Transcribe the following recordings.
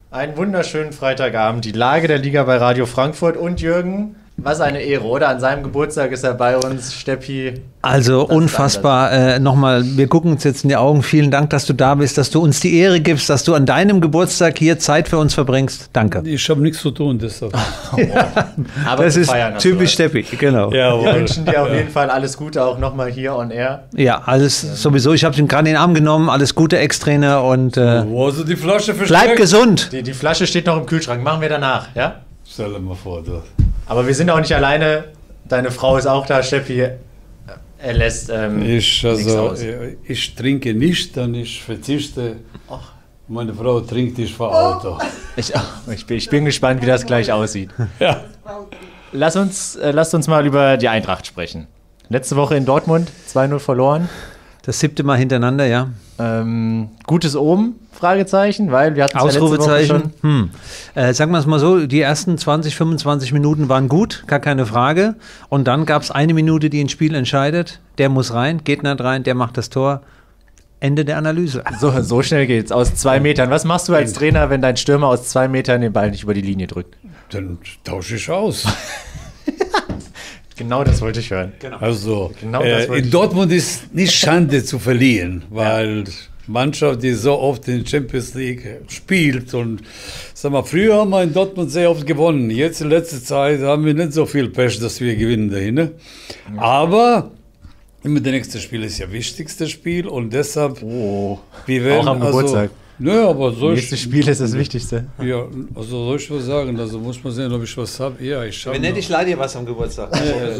Einen wunderschönen Freitagabend, die Lage der Liga bei Radio Frankfurt und Jürgen. Was eine Ehre, oder? An seinem Geburtstag ist er bei uns, Steppi. Also unfassbar. Nochmal, wir gucken uns jetzt in die Augen. Vielen Dank, dass du da bist, dass du uns die Ehre gibst, dass du an deinem Geburtstag hier Zeit für uns verbringst. Danke. Ich habe nichts zu tun, deshalb. Ja, aber das ist typisch Steppi, genau. Ja, wir wünschen dir auf jeden Fall alles Gute, auch nochmal hier on air. Ja, alles sowieso. Ich habe ihn gerade in den Arm genommen. Alles Gute, Ex-Trainer. Und wo hast du die Flasche versteckt? Bleib gesund. Die Flasche steht noch im Kühlschrank. Machen wir danach, ja? Stell dir mal vor, du. Aber wir sind auch nicht alleine. Deine Frau ist auch da, Steppi. Er lässt nichts aus. Ich trinke nicht, dann ich verzichte. Ach. Meine Frau trinkt, ich fahre Auto. Ich bin gespannt, wie das gleich aussieht. Ja. Lasst uns mal über die Eintracht sprechen. Letzte Woche in Dortmund 2-0 verloren. Das 7. Mal hintereinander, ja. Gutes Omen? Fragezeichen, weil wir hatten es ja letzte Woche schon. Sagen wir es mal so, die ersten 20, 25 Minuten waren gut, gar keine Frage. Und dann gab es eine Minute, die ein Spiel entscheidet. Der muss rein, geht nicht rein, der macht das Tor. Ende der Analyse. So schnell geht's. Aus 2 Metern. Was machst du als Trainer, wenn dein Stürmer aus 2 Metern den Ball nicht über die Linie drückt? Dann tausche ich aus. Genau das wollte ich hören. Genau. Also, in Dortmund ist nicht Schande zu verlieren, weil Mannschaft, die so oft in Champions League spielt und sag mal, früher haben wir in Dortmund sehr oft gewonnen. Jetzt in letzter Zeit haben wir nicht so viel Pech, dass wir gewinnen dahin. Ne? Ja. Aber immer das nächste Spiel ist ja wichtigste Spiel und deshalb wir werden auch am Geburtstag. Nö, aber das nächste Spiel ist das Wichtigste. Ja, also soll ich was sagen? Also muss man sehen, ob ich was habe. Ja, ich habe. Wenn nicht, ich leih dir was am Geburtstag.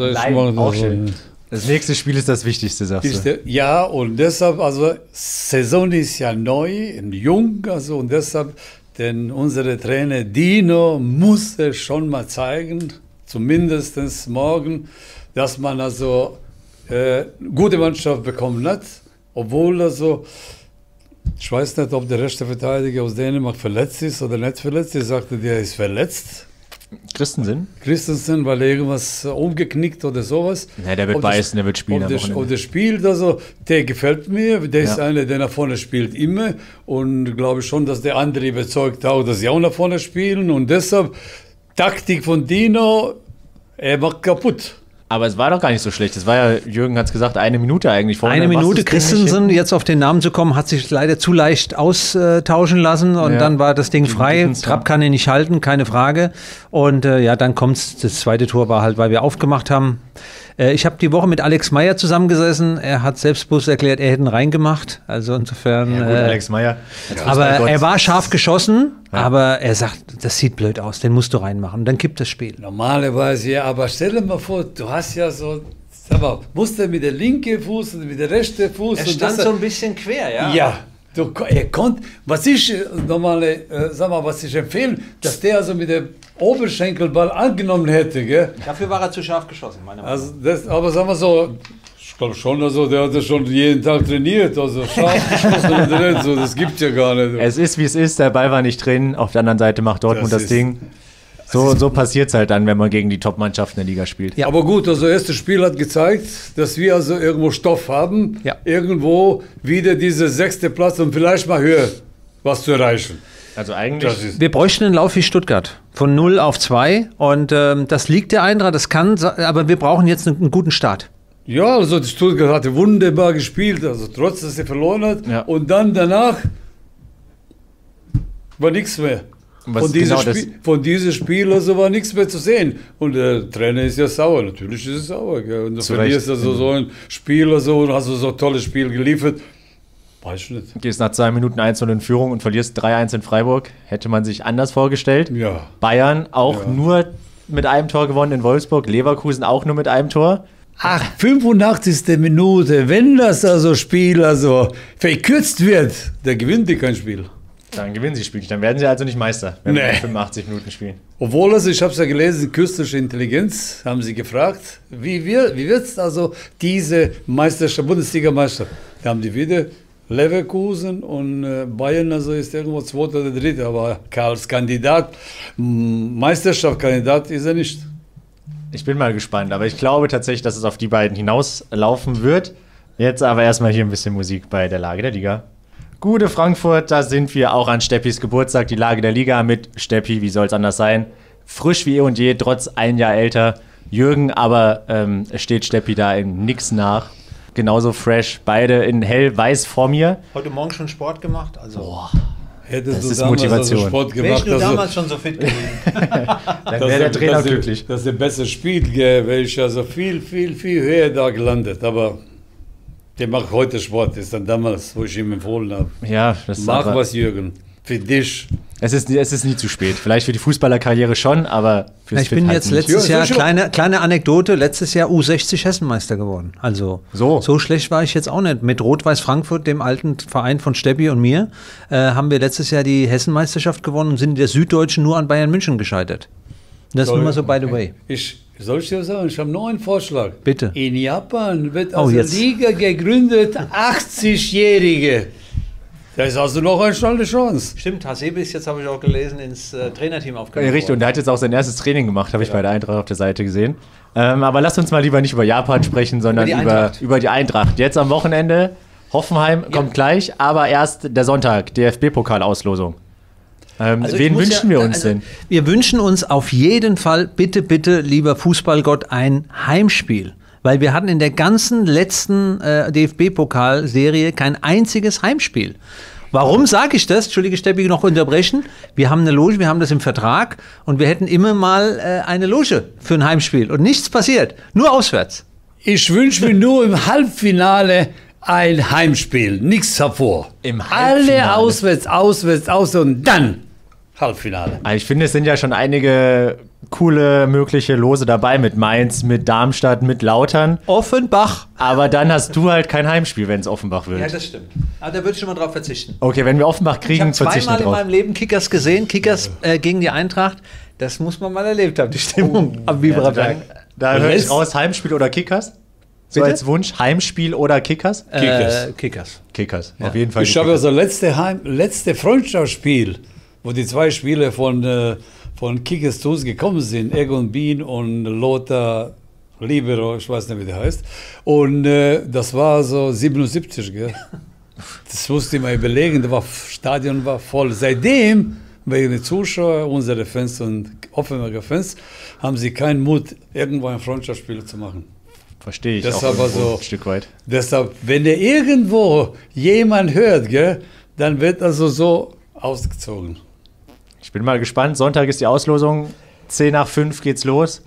Das nächste Spiel ist das Wichtigste, sagst du. Ja, und deshalb, also Saison ist ja neu, jung, also und deshalb, denn unsere Trainer Dino muss es schon mal zeigen, zumindest morgen, dass man also gute Mannschaft bekommen hat, obwohl also ich weiß nicht, ob der rechte Verteidiger aus Dänemark verletzt ist oder nicht verletzt. Er sagte, der ist verletzt. Christensen, weil er irgendwas umgeknickt oder sowas. Ja, der wird beißen, der wird spielen. Und der spielt, also, der gefällt mir. Der ist einer, der nach vorne spielt immer. Und glaube schon, dass der andere überzeugt auch, dass sie auch nach vorne spielen. Und deshalb, Taktik von Dino, er macht kaputt. Aber es war doch gar nicht so schlecht. Es war ja, Jürgen hat es gesagt, 1 Minute eigentlich vorne. 1 Minute, Christensen, jetzt auf den Namen zu kommen, hat sich leider zu leicht austauschen lassen und dann war das Ding frei. Trapp kann ihn nicht halten, keine Frage. Und dann kommt's. Das zweite Tor war halt, weil wir aufgemacht haben. Ich habe die Woche mit Alex Meyer zusammengesessen. Er hat selbstbewusst erklärt, er hätte ihn reingemacht. Also insofern. Ja, gut, Alex Meyer. Aber er war scharf geschossen, aber er sagt, das sieht blöd aus, den musst du reinmachen. Dann kippt das Spiel. Normalerweise ja, aber stell dir mal vor, du hast ja so. Sag mal, musste mit der linken Fuß und mit der rechten Fuß. Er stand so ein bisschen quer, ja. Ja. Er konnte, was ich empfehle, dass der also mit dem Oberschenkelball angenommen hätte, gell? Dafür war er zu scharf geschossen, meiner Meinung nach. Also aber sagen wir so, ich glaube schon, also der hat das schon jeden Tag trainiert, also scharf geschossen oder nicht, so, das gibt ja gar nicht. Es ist, wie es ist, der Ball war nicht drin, auf der anderen Seite macht Dortmund das Ding. So passiert es halt dann, wenn man gegen die Top-Mannschaften der Liga spielt. Ja. Aber gut, also das erste Spiel hat gezeigt, dass wir also irgendwo Stoff haben, irgendwo wieder diese 6. Platz und vielleicht mal höher was zu erreichen. Also eigentlich... Wir bräuchten einen Lauf wie Stuttgart, von 0 auf 2 und das liegt der Eintracht, das kann, aber wir brauchen jetzt einen guten Start. Ja, also die Stuttgart hatte wunderbar gespielt, also trotz, dass sie verloren hat und dann danach war nichts mehr. Von diesem Spiel also war nichts mehr zu sehen. Und der Trainer ist ja sauer. Natürlich ist er sauer. Gell? Und du verlierst also so ein Spiel oder so und hast so ein tolles Spiel geliefert. Weiß ich nicht. Du gehst nach 2 Minuten 1-0 in Führung und verlierst 3-1 in Freiburg. Hätte man sich anders vorgestellt. Ja. Bayern auch nur mit einem Tor gewonnen in Wolfsburg. Leverkusen auch nur mit einem Tor. Ach, 85. Minute. Wenn das also Spiel also verkürzt wird, der gewinnt kein Spiel. Dann gewinnen sie Spiel. Dann werden sie also nicht Meister, wenn wir 85 Minuten spielen. Obwohl, also ich habe es ja gelesen, künstliche Intelligenz, haben sie gefragt, wie wird es also diese Meisterschaft, Bundesliga-Meister? Da haben die wieder Leverkusen und Bayern, also ist irgendwo 2. oder 3. Aber als Kandidat, Meisterschaftskandidat ist er nicht. Ich bin mal gespannt, aber ich glaube tatsächlich, dass es auf die beiden hinauslaufen wird. Jetzt aber erstmal hier ein bisschen Musik bei der Lage der Liga. Gute Frankfurt, da sind wir auch an Steppis Geburtstag, die Lage der Liga mit Steppi, wie soll es anders sein? Frisch wie eh und je, trotz ein Jahr älter. Jürgen, aber es steht Steppi da in nix nach. Genauso fresh, beide in hell-weiß vor mir. Heute Morgen schon Sport gemacht? Also Hättest das du ist damals Motivation. Also Sport wäre ich gemacht, nur also, damals schon so fit gewesen. Dann wäre der Trainer glücklich. Dass er besser spielt, wäre ich also viel höher da gelandet. Aber der macht heute Sport, ist dann damals, wo ich ihm empfohlen habe. Ja, das ist Mach was, Jürgen, für dich. Es ist nie zu spät. Vielleicht für die Fußballerkarriere schon, aber fürs Ich bin Fit jetzt halt nicht. letztes Ja, Jahr, so kleine Anekdote, letztes Jahr U60 Hessenmeister geworden. Also so schlecht war ich jetzt auch nicht. Mit Rot-Weiß Frankfurt, dem alten Verein von Steppi und mir, haben wir letztes Jahr die Hessenmeisterschaft gewonnen und sind in der Süddeutschen nur an Bayern München gescheitert. Das ist nur mal so by the way. Soll ich dir sagen, ich habe noch einen Vorschlag. Bitte. In Japan wird jetzt. Liga gegründet, 80-Jährige. Da ist also noch eine Chance. Stimmt, Hasebe ist jetzt, habe ich auch gelesen, ins Trainerteam Ja, aufgenommen. richtig, und der hat jetzt auch sein erstes Training gemacht, habe ich bei der Eintracht auf der Seite gesehen. Aber lasst uns mal lieber nicht über Japan sprechen, sondern über die Eintracht. Jetzt am Wochenende, Hoffenheim kommt gleich, aber erst der Sonntag, DFB-Pokal-Auslosung. Wen wünschen wir uns denn? Wir wünschen uns auf jeden Fall, bitte, lieber Fußballgott, ein Heimspiel. Weil wir hatten in der ganzen letzten DFB-Pokalserie kein einziges Heimspiel. Warum sage ich das? Entschuldige, Steppi, noch unterbrechen. Wir haben eine Loge, wir haben das im Vertrag und wir hätten immer mal eine Loge für ein Heimspiel. Und nichts passiert, nur auswärts. Ich wünsche mir nur im Halbfinale ein Heimspiel, nichts davor. Im Halbfinale? Alle auswärts und dann Halbfinale. Ich finde, es sind ja schon einige coole mögliche Lose dabei mit Mainz, mit Darmstadt, mit Lautern. Offenbach. Aber dann hast du halt kein Heimspiel, wenn es Offenbach wird. Ja, das stimmt. Aber da würde ich schon mal drauf verzichten. Okay, wenn wir Offenbach kriegen, Ich habe verzichten wir zweimal in drauf. meinem Leben Kickers gesehen, Kickers gegen die Eintracht. Das muss man mal erlebt haben, die Stimmung am Biberer Berg. Da höre ich raus, Heimspiel oder Kickers? So Bitte? als Wunsch, Heimspiel oder Kickers? Kickers. Kickers, auf jeden Fall. Ich habe also letzte Freundschaftsspiel, wo die zwei Spieler von Kickers zu uns gekommen sind, Egon Bien und Lothar Libero, ich weiß nicht, wie der heißt. Und das war so 77, gell? Das musste ich mal überlegen, das Stadion war voll. Seitdem, wegen den Zuschauern, unsere Fans und Offenburger Fans, haben sie keinen Mut, irgendwo ein Freundschaftsspiel zu machen. Verstehe ich Deshalb auch also, ein Stück weit. Deshalb, wenn der irgendwo jemand hört, gell, dann wird also so ausgezogen. Ich bin mal gespannt. Sonntag ist die Auslosung. 10:05 geht's los.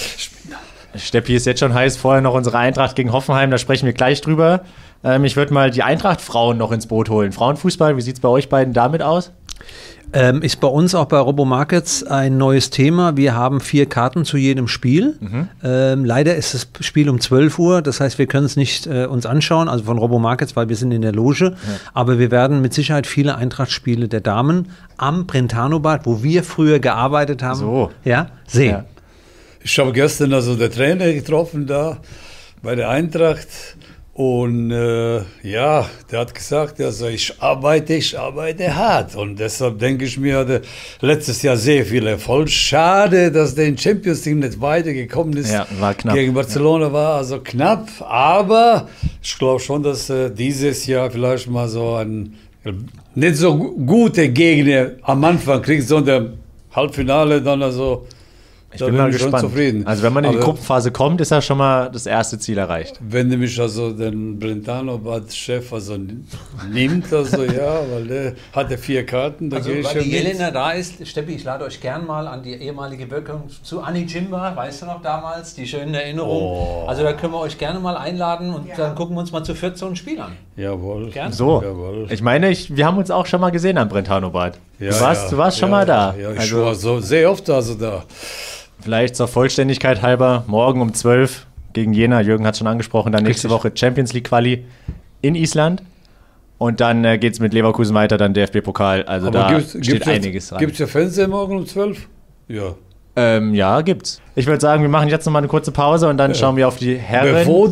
Steppi ist jetzt schon heiß. Vorher noch unsere Eintracht gegen Hoffenheim. Da sprechen wir gleich drüber. Ich würde mal die Eintracht-Frauen noch ins Boot holen. Frauenfußball, wie sieht es bei euch beiden damit aus? Ist bei uns auch bei Robomarkets ein neues Thema. Wir haben 4 Karten zu jedem Spiel. Leider ist das Spiel um 12 Uhr, das heißt, wir können es nicht uns anschauen, also von Robomarkets, weil wir sind in der Loge. Ja. Aber wir werden mit Sicherheit viele Eintracht-Spiele der Damen am Brentano-Bad, wo wir früher gearbeitet haben, sehen. Ja. Ich habe gestern also den Trainer getroffen da bei der Eintracht. Und der hat gesagt, also ich arbeite hart. Und deshalb denke ich mir, hatte letztes Jahr sehr viel Erfolg. Schade, dass der in Champions League nicht weitergekommen ist. Ja, war knapp. Gegen Barcelona war also knapp. Aber ich glaube schon, dass dieses Jahr vielleicht mal so ein nicht so gute Gegner am Anfang kriegt, sondern Halbfinale dann also. Ich bin mal gespannt. Zufrieden. Also wenn man in die Gruppenphase kommt, ist ja schon mal das erste Ziel erreicht. Wenn nämlich also den Brentano-Bad-Chef also nimmt, also ja, weil der hatte 4 Karten. Da also weil die Jelena da ist, Steppi, ich lade euch gern mal an die ehemalige Wirkung zu Anni Jimba, weißt du noch damals, die schönen Erinnerungen. Oh. Also da können wir euch gerne mal einladen und dann gucken wir uns mal zu 4 so ein Spiel an. Jawohl. Gerne. So, jawohl. Ich meine, wir haben uns auch schon mal gesehen am Brentano-Bad. Ja, du warst schon mal da. Ja, ich war so sehr oft also da. Vielleicht zur Vollständigkeit halber, morgen um 12 gegen Jena, Jürgen hat es schon angesprochen, dann nächste Woche Champions League Quali in Island und dann geht es mit Leverkusen weiter, dann DFB-Pokal, also aber da steht einiges rein. Gibt es ja Fernseher morgen um 12? Ja. Ja, gibt's. Ich würde sagen, wir machen jetzt nochmal eine kurze Pause und dann schauen wir auf die Herren. Bevor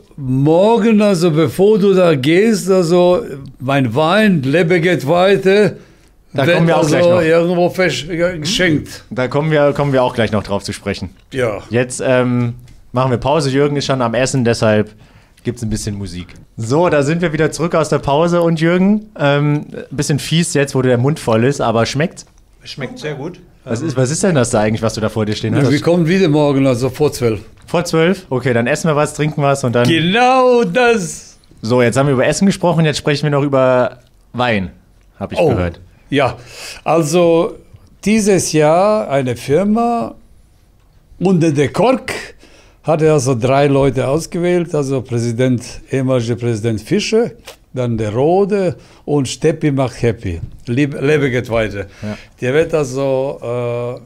du da gehst, also mein Wein, Lebe geht weiter. Da kommen wir auch gleich noch. Irgendwo geschenkt. Da kommen wir auch gleich noch drauf zu sprechen. Ja. Jetzt machen wir Pause. Jürgen ist schon am Essen, deshalb gibt es ein bisschen Musik. So, da sind wir wieder zurück aus der Pause und Jürgen, ein bisschen fies jetzt, wo der Mund voll ist, aber schmeckt's? Schmeckt sehr gut. Was ist denn das da eigentlich, was du da vor dir stehen hast? Wir kommen wieder morgen, also vor 12. Vor 12? Okay, dann essen wir was, trinken was und dann... Genau das! So, jetzt haben wir über Essen gesprochen, jetzt sprechen wir noch über Wein, habe ich gehört. Ja, also dieses Jahr eine Firma unter der Kork hat er also 3 Leute ausgewählt, also ehemaliger Präsident Fischer, dann der Rode und Steppi macht happy. Lebe geht weiter. Ja. Der wird also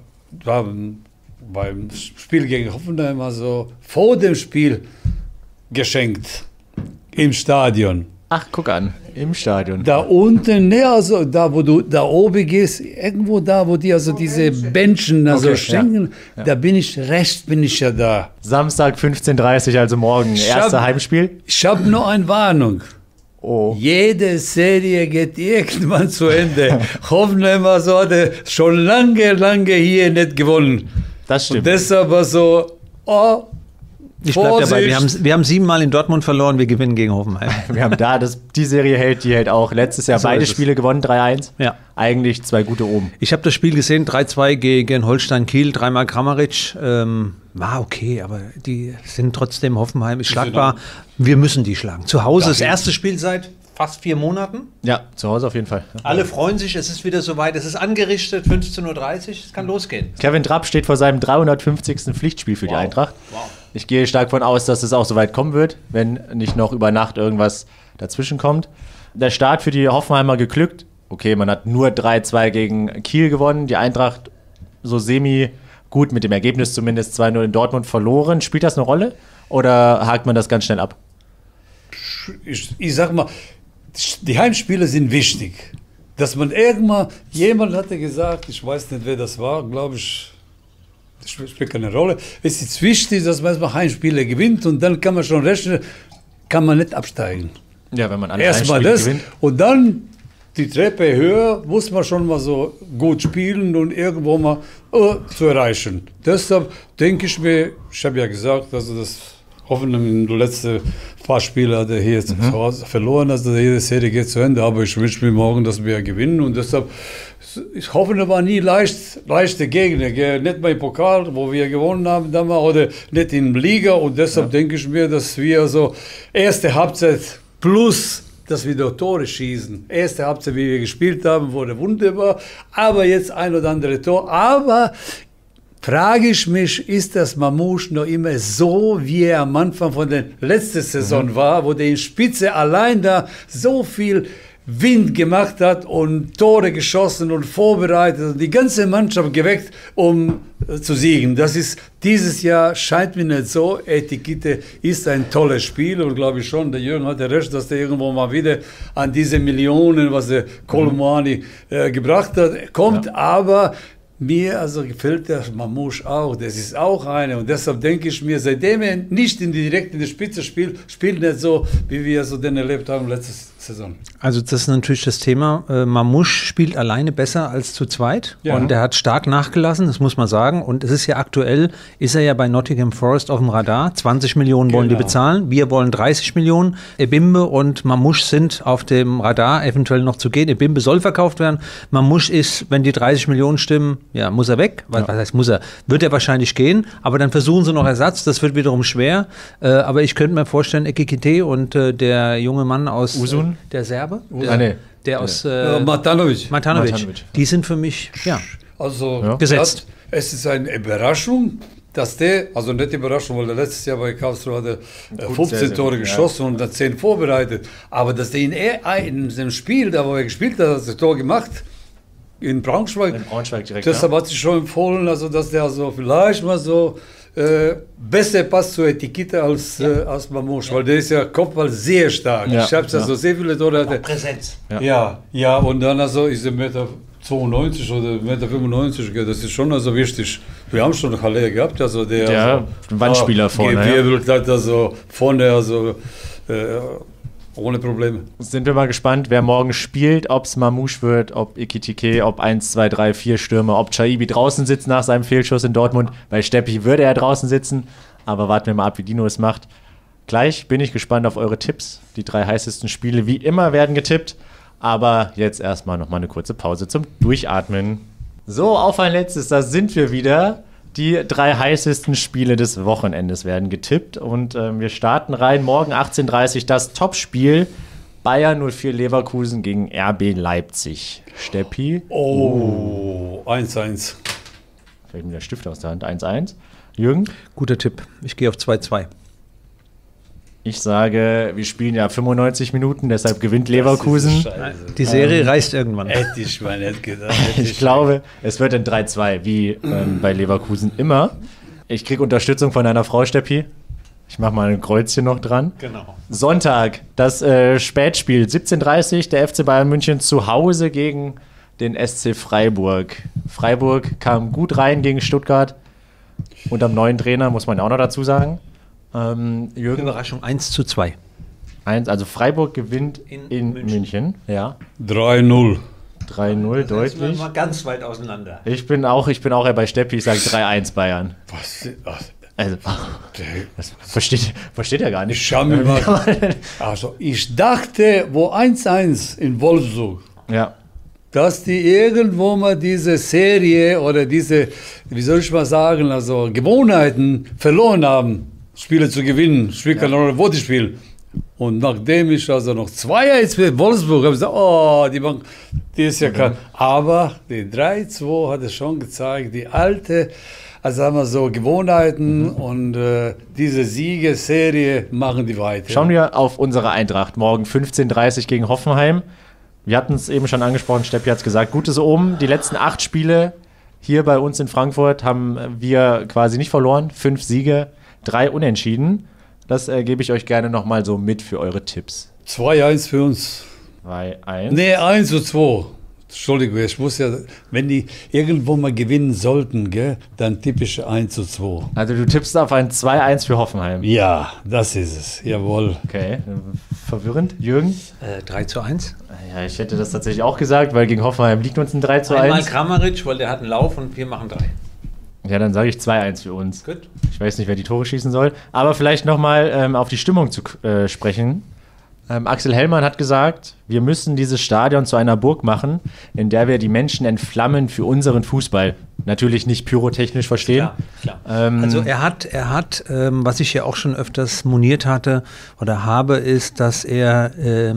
beim Spiel gegen Hoffenheim also vor dem Spiel geschenkt im Stadion. Ach, guck an, im Stadion. Da unten, ne, also da, wo du da oben gehst, irgendwo da, wo die also diese Bänchen also schenken, da bin ich ja da. Samstag 15:30 Uhr, also morgen, erster Heimspiel. Ich habe noch eine Warnung. Oh. Jede Serie geht irgendwann zu Ende. Hoffenheim also hat er schon lange hier nicht gewonnen. Das stimmt. Und deshalb war so, ich bleibe dabei, wir haben 7-mal in Dortmund verloren, wir gewinnen gegen Hoffenheim. Wir haben die Serie hält auch. Letztes Jahr so beide Spiele gewonnen, 3-1. Ja. Eigentlich 2 gute oben. Ich habe das Spiel gesehen, 3-2 gegen Holstein Kiel, 3-mal Kramaric. War okay, aber die sind trotzdem, Hoffenheim ist schlagbar. Wir müssen die schlagen. Zu Hause, das erste Spiel seit fast 4 Monaten. Ja, zu Hause auf jeden Fall. Alle freuen sich, es ist wieder soweit, es ist angerichtet, 15:30 Uhr, es kann losgehen. Kevin Trapp steht vor seinem 350. Pflichtspiel für die Eintracht. Wow. Ich gehe stark davon aus, dass es auch so weit kommen wird, wenn nicht noch über Nacht irgendwas dazwischen kommt. Der Start für die Hoffenheimer geglückt. Okay, man hat nur 3-2 gegen Kiel gewonnen. Die Eintracht so semi gut, mit dem Ergebnis zumindest 2-0 in Dortmund verloren. Spielt das eine Rolle oder hakt man das ganz schnell ab? Ich sag mal, die Heimspiele sind wichtig. Dass man irgendwann, jemand hatte gesagt, ich weiß nicht, wer das war, glaube ich, das spielt keine Rolle. Es ist wichtig, dass man erstmal Heimspiele gewinnt und dann kann man schon rechnen, kann man nicht absteigen. Ja, wenn man alle erstmal das gewinnt. Und dann die Treppe höher, muss man schon mal so gut spielen und irgendwo mal zu erreichen. Deshalb denke ich mir, ich habe ja gesagt, also das hoffentlich in den letzten paar Spiele hat er hier zu Hause verloren, also jede Serie geht zu Ende, aber ich wünsche mir morgen, dass wir gewinnen und deshalb, ich hoffe, es war nie leichte Gegner, nicht mal im Pokal, wo wir gewonnen haben damals, oder nicht in der Liga und deshalb denke ich mir, dass wir so erste Halbzeit plus dass wir dort Tore schießen. Erste Halbzeit, wie wir gespielt haben, wurde wunderbar, aber jetzt ein oder andere Tor, aber frage ich mich, ist das Mamouche noch immer so, wie er am Anfang von der letzten Saison war, wo der in Spitze allein da so viel Wind gemacht hat und Tore geschossen und vorbereitet und die ganze Mannschaft geweckt, um zu siegen. Das ist dieses Jahr, scheint mir nicht so. Etikette ist ein tolles Spiel und glaube ich schon, der Jürgen hatte recht, dass der irgendwo mal wieder an diese Millionen, was der Kolomani gebracht hat, kommt, aber mir also gefällt der Mamouche auch, das ist auch eine und deshalb denke ich mir, seitdem er nicht direkt in der Spitze spielt nicht so, wie wir so den erlebt haben letzte Saison. Also das ist natürlich das Thema, Mamouche spielt alleine besser als zu zweit und er hat stark nachgelassen, das muss man sagen und es ist ja aktuell, ist er ja bei Nottingham Forest auf dem Radar, 20 Millionen wollen die bezahlen, wir wollen 30 Millionen, Ebimbe und Mamouche sind auf dem Radar, eventuell noch zu gehen, Ebimbe soll verkauft werden, Mamouche ist, wenn die 30 Millionen stimmen, ja, muss er weg. Was heißt, muss er? Wird er wahrscheinlich gehen, aber dann versuchen sie noch Ersatz, das wird wiederum schwer. Aber ich könnte mir vorstellen, Ekikite und der junge Mann aus Usun? Der Serbe? Der aus Matanovic, die sind für mich also, gesetzt. Es ist eine Überraschung, dass der, also nicht Überraschung, weil der letztes Jahr bei Karlsruhe hat 15 Tore geschossen und hat 10 vorbereitet, aber dass der in dem Spiel, da wo er gespielt hat, hat er Tor gemacht, in Braunschweig direkt. Deshalb hat sich schon empfohlen, also, dass der also vielleicht mal so besser passt zur Etikette als Mamouche, weil der ist ja Kopfball sehr stark. Ich habe also sehr viele Tore. Präsenz. Ja, und dann also ist er 1,92 Meter oder 1,95 Meter, das ist schon also wichtig. Wir haben schon Halle gehabt, also der Wandspieler vorne. Also vorne, also ohne Probleme. Sind wir mal gespannt, wer morgen spielt, ob es Mamouche wird, ob Ekitike, ob 1, 2, 3, 4 Stürmer, ob Chaibi draußen sitzt nach seinem Fehlschuss in Dortmund. Bei Steppi würde er draußen sitzen, aber warten wir mal ab, wie Dino es macht. Gleich bin ich gespannt auf eure Tipps. Die 3 heißesten Spiele wie immer werden getippt. Aber jetzt erstmal nochmal eine kurze Pause zum Durchatmen. So, auf ein letztes, da sind wir wieder. Die 3 heißesten Spiele des Wochenendes werden getippt. Und wir starten rein. Morgen 18:30 Uhr das Topspiel. Bayern 04 Leverkusen gegen RB Leipzig. Steppi. Oh, 1-1. Fällt mir der Stift aus der Hand. 1-1. Jürgen? Guter Tipp. Ich gehe auf 2-2. Ich sage, wir spielen ja 95 Minuten, deshalb gewinnt Leverkusen. Die Serie reißt irgendwann. Hätte ich mal nicht gedacht. Ich glaube, es wird ein 3-2, wie bei Leverkusen immer. Ich kriege Unterstützung von deiner Frau, Steppi. Ich mache mal ein Kreuzchen noch dran. Genau. Sonntag, das Spätspiel, 17:30 Uhr, der FC Bayern München zu Hause gegen den SC Freiburg. Freiburg kam gut rein gegen Stuttgart. Und am neuen Trainer, muss man ja auch noch dazu sagen. Jürgen? Überraschung, 1-2. Also Freiburg gewinnt in München. Ja. 3-0. 3-0, deutlich. Sind wir mal ganz weit auseinander. Ich bin auch bei Steppi, ich sage 3-1 Bayern. Was? Also, das versteht er gar nicht. Schau mir mal. Also, ich dachte, wo 1-1 in Wolfsburg, ja, dass die irgendwo mal diese Serie oder diese, wie soll ich mal sagen, also Gewohnheiten verloren haben, Spiele zu gewinnen, wo die spielen. Und nachdem ich also noch 2-1 mit Wolfsburg habe, ich gesagt, oh, die ist ja kein. Aber die 3-2 hat es schon gezeigt, die alte, also haben wir so Gewohnheiten und diese Siegesserie machen die weiter. Schauen wir auf unsere Eintracht. Morgen 15:30 Uhr gegen Hoffenheim. Wir hatten es eben schon angesprochen, Steppi hat es gesagt, gutes Omen. Die letzten 8 Spiele hier bei uns in Frankfurt haben wir quasi nicht verloren. 5 Siege, 3 Unentschieden. Das gebe ich euch gerne nochmal so mit für eure Tipps. 2-1 für uns. 2-1. Nee, 1-2. Entschuldigung, ich muss ja, wenn die irgendwo mal gewinnen sollten, gell, dann typisch 1-2. Also du tippst auf ein 2-1 für Hoffenheim. Ja, das ist es, jawohl. Okay, verwirrend. Jürgen? 3-1. Ja, ich hätte das tatsächlich auch gesagt, weil gegen Hoffenheim liegt uns ein 3-1. Einmal Kramaric, weil der hat einen Lauf und wir machen 3. Ja, dann sage ich 2-1 für uns. Gut. Ich weiß nicht, wer die Tore schießen soll. Aber vielleicht nochmal auf die Stimmung zu sprechen. Axel Hellmann hat gesagt, wir müssen dieses Stadion zu einer Burg machen, in der wir die Menschen entflammen für unseren Fußball. Natürlich nicht pyrotechnisch verstehen. Klar. Also er hat, was ich ja auch schon öfters moniert hatte oder habe, ist, dass er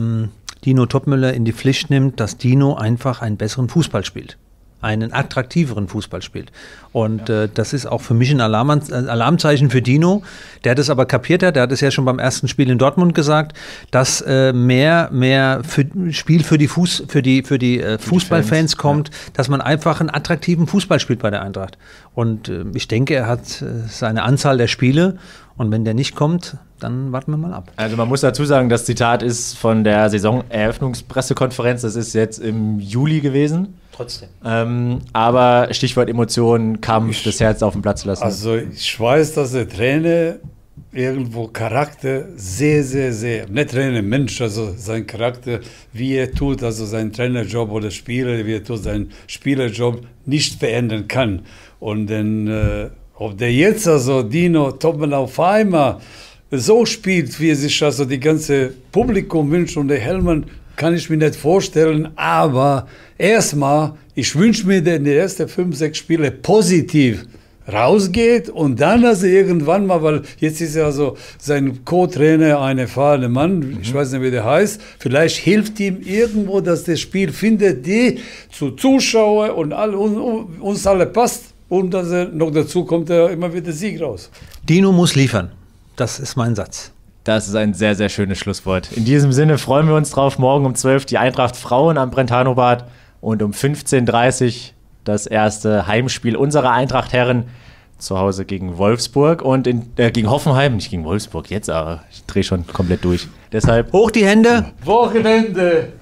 Dino Topmöller in die Pflicht nimmt, dass Dino einfach einen besseren Fußball spielt. Einen attraktiveren Fußball spielt. Und das ist auch für mich ein Alarmzeichen für Dino. Der das aber kapiert hat, der hat es ja schon beim ersten Spiel in Dortmund gesagt, dass mehr Spiel für die Fußballfans kommt, dass man einfach einen attraktiven Fußball spielt bei der Eintracht. Und ich denke, er hat seine Anzahl der Spiele und wenn der nicht kommt, dann warten wir mal ab. Also man muss dazu sagen, das Zitat ist von der Saisoneröffnungspressekonferenz, das ist jetzt im Juli gewesen. Trotzdem. Aber Stichwort Emotionen, Kampf, das Herz auf den Platz lassen. Also ich weiß, dass der Trainer irgendwo Charakter sehr, nicht Trainer, Mensch, also sein Charakter, wie er tut, also sein Trainerjob oder Spieler, wie er tut, seinen Spielerjob nicht verändern kann. Und dann, ob der jetzt, also Dino Topmöller auf einmal so spielt, wie er sich also die ganze Publikum wünscht und der Hellmann, kann ich mir nicht vorstellen, aber erstmal, ich wünsche mir, dass in den ersten 5, 6 Spiele positiv rausgeht und dann also irgendwann mal, weil jetzt ist ja so sein Co-Trainer ein erfahrener Mann, ich weiß nicht, wie der heißt, vielleicht hilft ihm irgendwo, dass das Spiel findet, die zu Zuschauer und uns alle passt und dass er noch dazu kommt, immer wieder Sieg raus. Dino muss liefern, das ist mein Satz. Das ist ein sehr, sehr schönes Schlusswort. In diesem Sinne freuen wir uns drauf. Morgen um 12 die Eintracht Frauen am Brentano-Bad und um 15:30 Uhr das erste Heimspiel unserer Eintracht Herren zu Hause gegen Wolfsburg und gegen Hoffenheim, nicht gegen Wolfsburg, jetzt aber ich drehe schon komplett durch. Deshalb hoch die Hände. Wochenende.